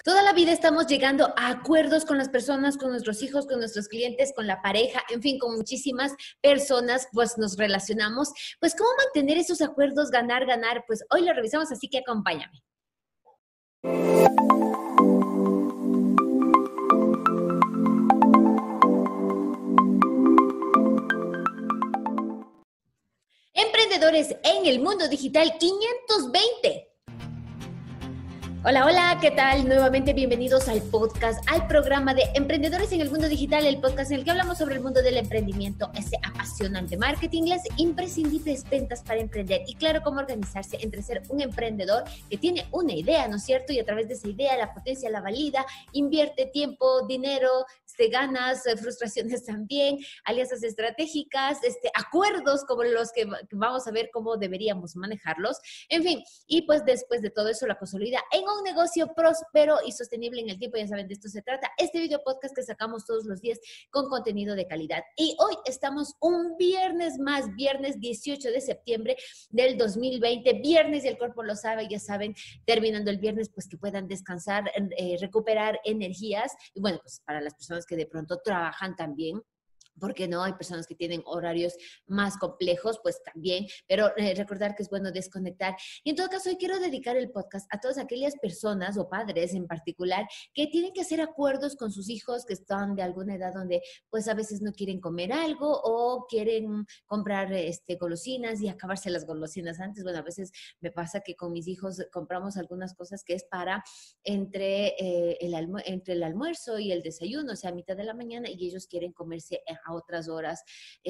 Toda la vida estamos llegando a acuerdos con las personas, con nuestros hijos, con nuestros clientes, con la pareja, en fin, con muchísimas personas, pues nos relacionamos. Pues, ¿cómo mantener esos acuerdos, ganar, ganar? Pues hoy lo revisamos, así que acompáñame. Emprendedores en el mundo digital 520. Hola, hola, ¿qué tal? Nuevamente bienvenidos al podcast, al programa de Emprendedores en el Mundo Digital, el podcast en el que hablamos sobre el mundo del emprendimiento, ese apasionante marketing, las imprescindibles ventas para emprender y claro, cómo organizarse entre ser un emprendedor que tiene una idea, ¿no es cierto? Y a través de esa idea la potencia, la valida, invierte tiempo, dinero, ganas, frustraciones también, alianzas estratégicas, acuerdos como los que vamos a ver cómo deberíamos manejarlos, en fin, y pues después de todo eso la consolida en un negocio próspero y sostenible en el tiempo. Ya saben, de esto se trata este video podcast que sacamos todos los días con contenido de calidad. Y hoy estamos un viernes más, viernes 18 de septiembre del 2020, viernes y el cuerpo lo sabe, ya saben, terminando el viernes, pues que puedan descansar, recuperar energías. Y bueno, pues para las personas que de pronto trabajan también, porque no, hay personas que tienen horarios más complejos, pues también, pero recordar que es bueno desconectar. Y en todo caso, hoy quiero dedicar el podcast a todas aquellas personas o padres en particular que tienen que hacer acuerdos con sus hijos que están de alguna edad donde pues a veces no quieren comer algo o quieren comprar golosinas y acabarse las golosinas antes. Bueno, a veces me pasa que con mis hijos compramos algunas cosas que es para entre el almuerzo y el desayuno, o sea, a mitad de la mañana, y ellos quieren comerse a otras horas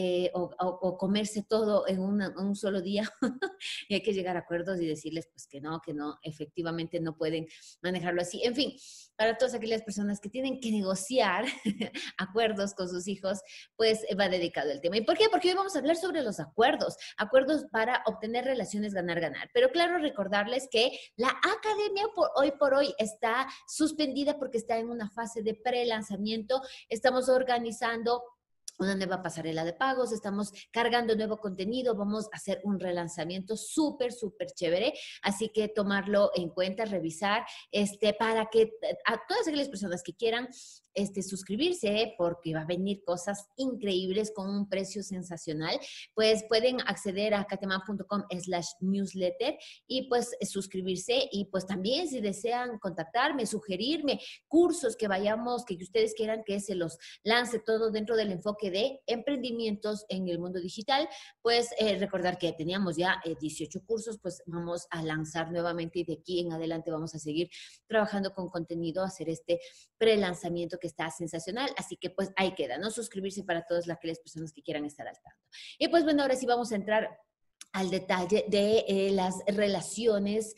o comerse todo en un solo día. Y hay que llegar a acuerdos y decirles pues que no, efectivamente no pueden manejarlo así. En fin, para todas aquellas personas que tienen que negociar acuerdos con sus hijos, pues va dedicado el tema. ¿Y por qué? Porque hoy vamos a hablar sobre los acuerdos para obtener relaciones ganar-ganar. Pero claro, recordarles que la academia hoy por hoy está suspendida porque está en una fase de pre-lanzamiento. Estamos organizando una nueva pasarela de pagos, estamos cargando nuevo contenido, vamos a hacer un relanzamiento súper chévere, así que tomarlo en cuenta, revisar, para que a todas aquellas personas que quieran suscribirse, porque va a venir cosas increíbles con un precio sensacional, pues pueden acceder a cateman.com/newsletter y pues suscribirse, y pues también si desean contactarme, sugerirme cursos que ustedes quieran que se los lance todo dentro del enfoque de emprendimientos en el mundo digital, pues recordar que teníamos ya 18 cursos, pues vamos a lanzar nuevamente y de aquí en adelante vamos a seguir trabajando con contenido, hacer este pre-lanzamiento que está sensacional, así que pues ahí queda, ¿no? Suscribirse para todas aquellas personas que quieran estar al tanto. Y pues bueno, ahora sí vamos a entrar al detalle de las relaciones,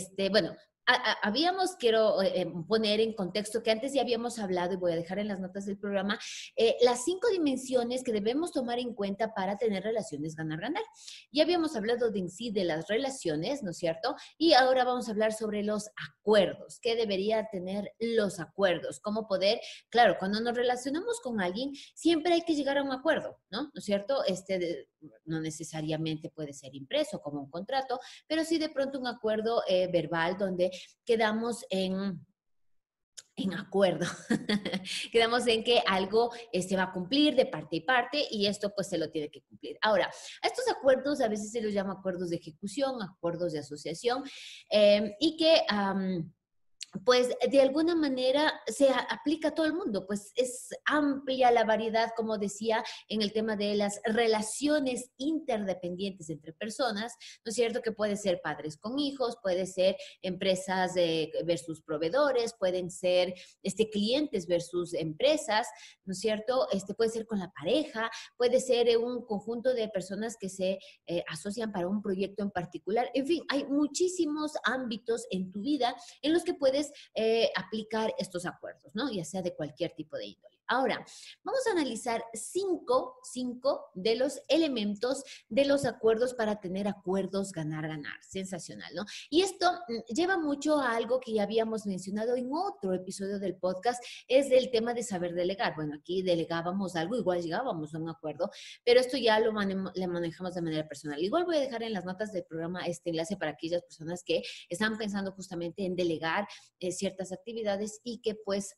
quiero poner en contexto que antes ya habíamos hablado, y voy a dejar en las notas del programa, las 5 dimensiones que debemos tomar en cuenta para tener relaciones ganar-ganar. Ya habíamos hablado de en sí de las relaciones, ¿no es cierto? Y ahora vamos a hablar sobre los acuerdos. ¿Qué debería tener los acuerdos? ¿Cómo poder? Claro, cuando nos relacionamos con alguien, siempre hay que llegar a un acuerdo, ¿no? ¿No es cierto? No necesariamente puede ser impreso como un contrato, pero sí de pronto un acuerdo verbal donde quedamos en acuerdo. Quedamos en que algo se va a cumplir de parte y parte y esto pues se lo tiene que cumplir. Ahora, a estos acuerdos a veces se los llama acuerdos de ejecución, acuerdos de asociación, y que pues de alguna manera se aplica a todo el mundo, pues es amplia la variedad, como decía, en el tema de las relaciones interdependientes entre personas, ¿no es cierto? Que puede ser padres con hijos, puede ser empresas versus proveedores, pueden ser clientes versus empresas, ¿no es cierto? Puede ser con la pareja, puede ser un conjunto de personas que se asocian para un proyecto en particular. En fin, hay muchísimos ámbitos en tu vida en los que puedes aplicar estos acuerdos, ¿no? Ya sea de cualquier tipo de índole. Ahora, vamos a analizar cinco de los elementos de los acuerdos para tener acuerdos ganar-ganar. Sensacional, ¿no? Y esto lleva mucho a algo que ya habíamos mencionado en otro episodio del podcast, es el tema de saber delegar. Bueno, aquí delegábamos algo, igual llegábamos a un acuerdo, pero esto ya lo manejamos de manera personal. Igual voy a dejar en las notas del programa este enlace para aquellas personas que están pensando justamente en delegar ciertas actividades y que pues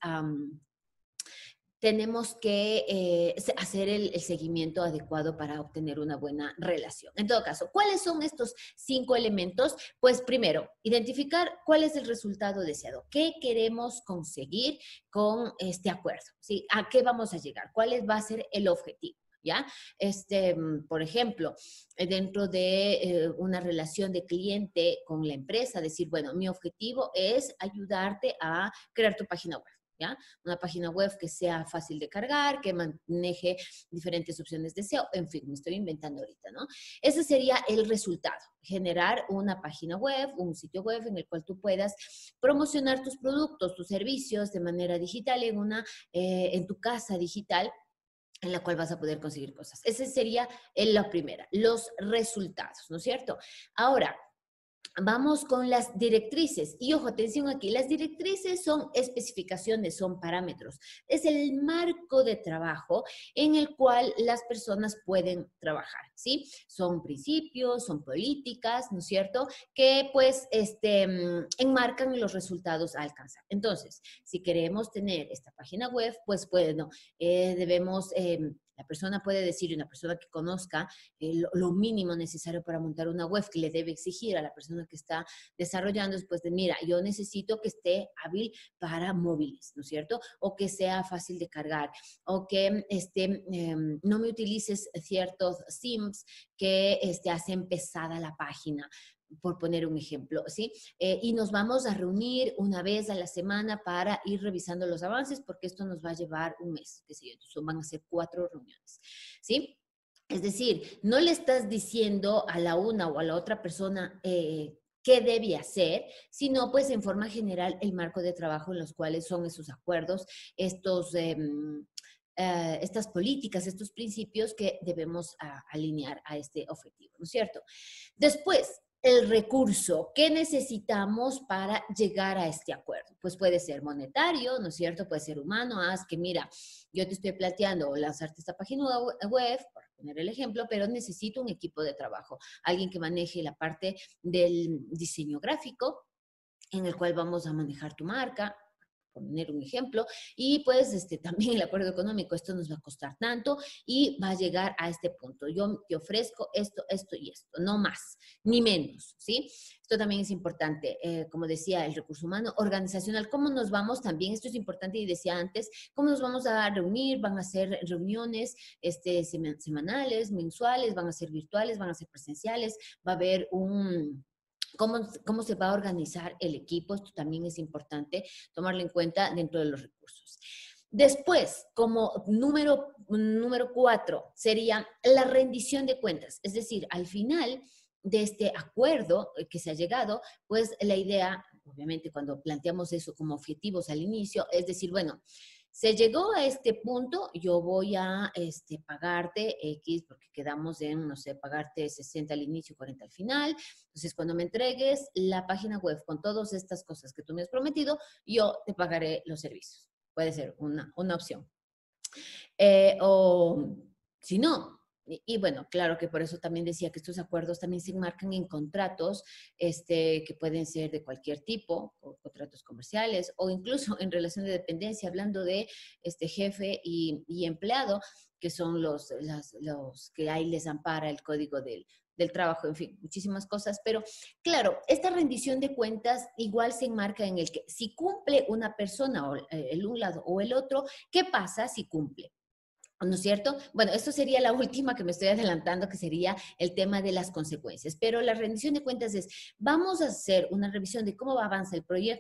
tenemos que hacer el seguimiento adecuado para obtener una buena relación. En todo caso, ¿cuáles son estos 5 elementos? Pues primero, identificar cuál es el resultado deseado. ¿Qué queremos conseguir con este acuerdo? ¿Sí? ¿A qué vamos a llegar? ¿Cuál va a ser el objetivo? ¿Ya? Por ejemplo, dentro de una relación de cliente con la empresa, decir, bueno, mi objetivo es ayudarte a crear tu página web. ¿Ya? Una página web que sea fácil de cargar, que maneje diferentes opciones de SEO, en fin, me estoy inventando ahorita, ¿no? Ese sería el resultado, generar una página web, un sitio web en el cual tú puedas promocionar tus productos, tus servicios de manera digital en tu casa digital, en la cual vas a poder conseguir cosas. Esa sería la primera, los resultados, ¿no es cierto? Ahora, vamos con las directrices. Y ojo, atención aquí, las directrices son especificaciones, son parámetros. Es el marco de trabajo en el cual las personas pueden trabajar, ¿sí? Son principios, son políticas, ¿no es cierto? Que pues enmarcan los resultados a alcanzar. Entonces, si queremos tener esta página web, pues bueno, debemos... la persona puede decir, una persona que conozca lo mínimo necesario para montar una web que le debe exigir a la persona que está desarrollando, después de, mira, yo necesito que esté hábil para móviles, ¿no es cierto? O que sea fácil de cargar, o que no me utilices ciertos themes que hacen pesada la página, por poner un ejemplo, ¿sí? Y nos vamos a reunir una vez a la semana para ir revisando los avances, porque esto nos va a llevar un mes, qué sé yo, entonces van a ser 4 reuniones, ¿sí? Es decir, no le estás diciendo a la una o a la otra persona qué debe hacer, sino pues en forma general el marco de trabajo en los cuales son esos acuerdos, estas políticas, estos principios que debemos alinear a este objetivo, ¿no es cierto? Después, el recurso que necesitamos para llegar a este acuerdo. Pues puede ser monetario, ¿no es cierto? Puede ser humano. Que mira, yo te estoy planteando lanzarte esta página web, por poner el ejemplo, pero necesito un equipo de trabajo, alguien que maneje la parte del diseño gráfico, en el cual vamos a manejar tu marca, poner un ejemplo, y pues también el acuerdo económico, esto nos va a costar tanto y va a llegar a este punto. Yo te ofrezco esto, esto y esto, no más, ni menos, ¿sí? Esto también es importante, como decía, el recurso humano, organizacional, ¿cómo nos vamos? También esto es importante y decía antes, ¿cómo nos vamos a reunir? Van a ser reuniones semanales, mensuales, van a ser virtuales, van a ser presenciales, va a haber ¿Cómo se va a organizar el equipo? Esto también es importante tomarlo en cuenta dentro de los recursos. Después, como número 4, sería la rendición de cuentas. Es decir, al final de este acuerdo que se ha llegado, pues la idea, obviamente cuando planteamos eso como objetivos al inicio, es decir, bueno, se llegó a este punto, yo voy a pagarte X, porque quedamos en, no sé, pagarte 60 al inicio, 40 al final. Entonces, cuando me entregues la página web con todas estas cosas que tú me has prometido, yo te pagaré los servicios. Puede ser una opción. O si no, y bueno, claro que por eso también decía que estos acuerdos también se enmarcan en contratos que pueden ser de cualquier tipo, o contratos comerciales, o incluso en relación de dependencia, hablando de jefe y empleado, que son los que ahí les ampara el código del trabajo, en fin, muchísimas cosas. Pero claro, esta rendición de cuentas igual se enmarca en el que si cumple una persona, o el un lado o el otro, ¿qué pasa si cumple? ¿No es cierto? Bueno, esto sería la última que me estoy adelantando, que sería el tema de las consecuencias. Pero la rendición de cuentas es, vamos a hacer una revisión de cómo avanza el proyecto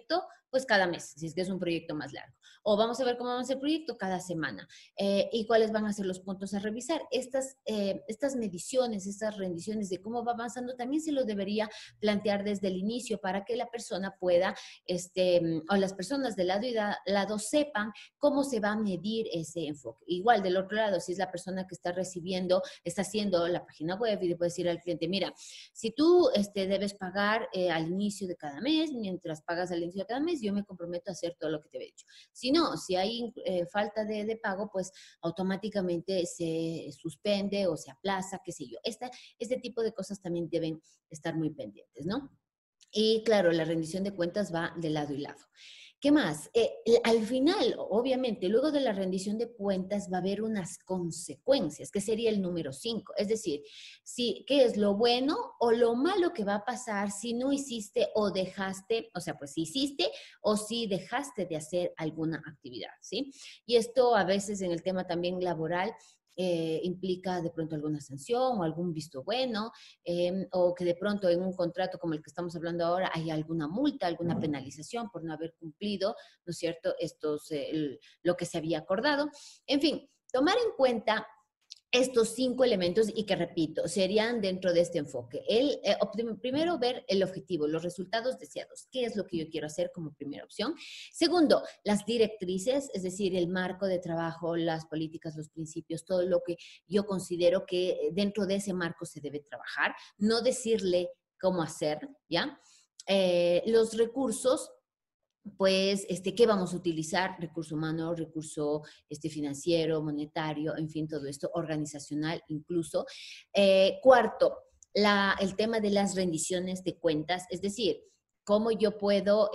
pues cada mes, si es que es un proyecto más largo. O vamos a ver cómo va a ser el proyecto cada semana. Y cuáles van a ser los puntos a revisar. Estas mediciones, estas rendiciones de cómo va avanzando, también se lo debería plantear desde el inicio para que la persona pueda, o las personas de lado y lado sepan cómo se va a medir ese enfoque. Igual, del otro lado, si es la persona que está recibiendo, está haciendo la página web y le puede decir al cliente, mira, si tú debes pagar al inicio de cada mes, mientras pagas al inicio de cada mes, yo me comprometo a hacer todo lo que te he dicho. Si no, si hay falta de pago, pues automáticamente se suspende o se aplaza, qué sé yo. Este tipo de cosas también deben estar muy pendientes, ¿no? Y claro, la rendición de cuentas va de lado y lado. ¿Qué más? Al final, obviamente, luego de la rendición de cuentas va a haber unas consecuencias, que sería el número 5. Es decir, ¿qué es lo bueno o lo malo que va a pasar si no hiciste o dejaste, o sea, pues si hiciste o si dejaste de hacer alguna actividad, ¿sí? Y esto a veces en el tema también laboral implica de pronto alguna sanción o algún visto bueno, o que de pronto en un contrato como el que estamos hablando ahora hay alguna multa, alguna penalización por no haber cumplido, ¿no es cierto?, lo que se había acordado. En fin, tomar en cuenta estos 5 elementos y que, repito, serían dentro de este enfoque. Primero, ver el objetivo, los resultados deseados. ¿Qué es lo que yo quiero hacer como primera opción? Segundo, las directrices, es decir, el marco de trabajo, las políticas, los principios, todo lo que yo considero que dentro de ese marco se debe trabajar. No decirle cómo hacer, ¿ya? Los recursos, pues, ¿qué vamos a utilizar? Recurso humano, recurso financiero, monetario, en fin, todo esto, organizacional incluso. Cuarto, el tema de las rendiciones de cuentas, es decir, cómo yo puedo,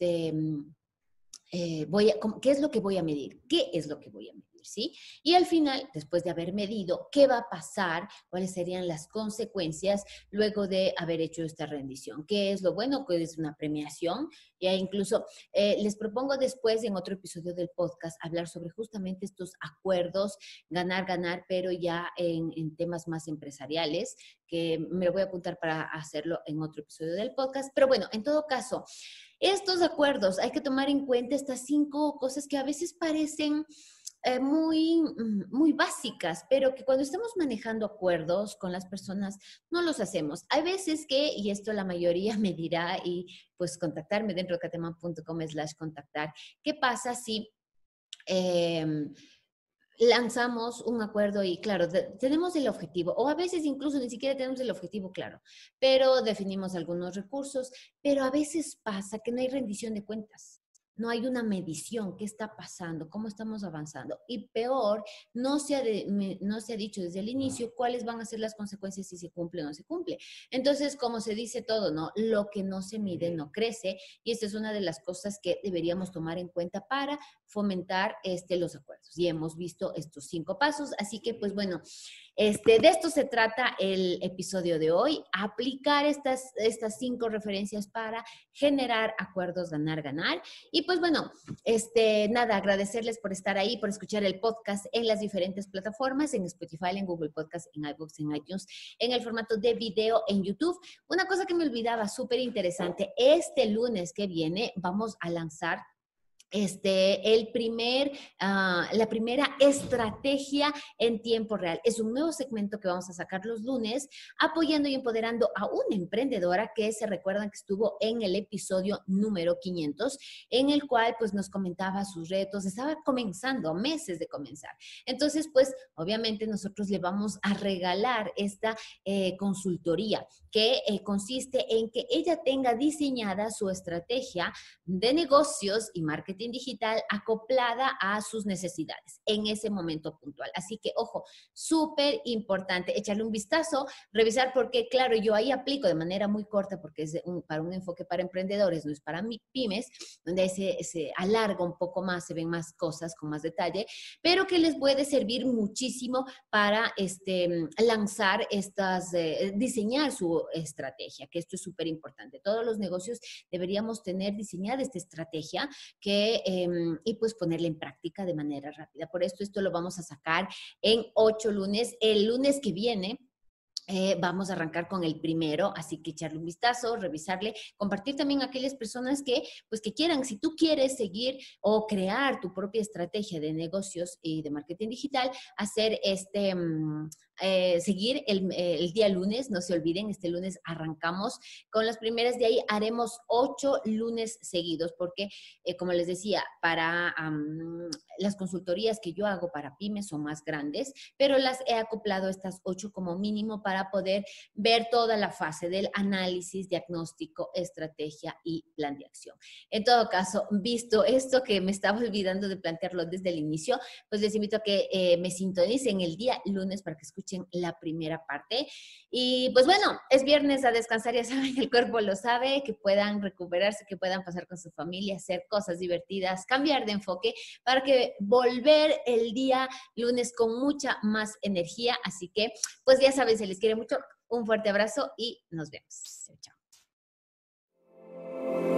¿qué es lo que voy a medir? ¿Qué es lo que voy a medir? ¿Sí? Y al final, después de haber medido, ¿qué va a pasar? ¿Cuáles serían las consecuencias luego de haber hecho esta rendición? ¿Qué es lo bueno? ¿Qué es una premiación? Ya incluso les propongo después en otro episodio del podcast hablar sobre justamente estos acuerdos, ganar, ganar, pero ya en temas más empresariales, que me lo voy a apuntar para hacerlo en otro episodio del podcast. Pero bueno, en todo caso, estos acuerdos, hay que tomar en cuenta estas 5 cosas que a veces parecen muy básicas, pero que cuando estamos manejando acuerdos con las personas no los hacemos. Hay veces que, y esto la mayoría me dirá, y pues contactarme dentro de cateman.com/contactar, ¿qué pasa si lanzamos un acuerdo y claro, tenemos el objetivo, o a veces incluso ni siquiera tenemos el objetivo claro, pero definimos algunos recursos, pero a veces pasa que no hay rendición de cuentas? No hay una medición, qué está pasando, cómo estamos avanzando. Y peor, no se ha dicho desde el inicio cuáles van a ser las consecuencias si se cumple o no se cumple. Entonces, como se dice todo, ¿no? Lo que no se mide no crece. Y esta es una de las cosas que deberíamos tomar en cuenta para fomentar los acuerdos. Y hemos visto estos 5 pasos. Así que, pues bueno, de esto se trata el episodio de hoy. Aplicar estas 5 referencias para generar acuerdos ganar, ganar. Y pues bueno, nada, agradecerles por estar ahí, por escuchar el podcast en las diferentes plataformas, en Spotify, en Google Podcast, en iVoox, en iTunes, en el formato de video en YouTube. Una cosa que me olvidaba, súper interesante, este lunes que viene vamos a lanzar la primera estrategia en tiempo real. Es un nuevo segmento que vamos a sacar los lunes, apoyando y empoderando a una emprendedora que se recuerdan que estuvo en el episodio número 500, en el cual pues nos comentaba sus retos, estaba comenzando, meses de comenzar. Entonces, pues obviamente nosotros le vamos a regalar esta consultoría que consiste en que ella tenga diseñada su estrategia de negocios y marketing digital acoplada a sus necesidades en ese momento puntual. Así que, ojo, súper importante echarle un vistazo, revisar porque, claro, yo ahí aplico de manera muy corta porque es para un enfoque para emprendedores, no es para pymes, donde se alarga un poco más, se ven más cosas con más detalle, pero que les puede servir muchísimo para lanzar diseñar su estrategia, que esto es súper importante. Todos los negocios deberíamos tener diseñada esta estrategia y pues ponerla en práctica de manera rápida. Por esto lo vamos a sacar en 8 lunes. El lunes que viene Vamos a arrancar con el primero, así que echarle un vistazo, revisarle, compartir también a aquellas personas que, pues, que quieran, si tú quieres seguir o crear tu propia estrategia de negocios y de marketing digital, hacer seguir el día lunes, no se olviden, este lunes arrancamos con las primeras, de ahí haremos 8 lunes seguidos, porque como les decía, para las consultorías que yo hago para pymes son más grandes, pero las he acoplado estas 8 como mínimo para poder ver toda la fase del análisis, diagnóstico, estrategia y plan de acción. En todo caso, visto esto que me estaba olvidando de plantearlo desde el inicio, pues les invito a que me sintonicen el día lunes para que escuchen la primera parte. Y pues bueno, es viernes, a descansar, ya saben, el cuerpo lo sabe, que puedan recuperarse, que puedan pasar con su familia, hacer cosas divertidas, cambiar de enfoque para que volver el día lunes con mucha más energía. Así que, pues ya saben, se les quiere mucho. Un fuerte abrazo y nos vemos. Chao, chao.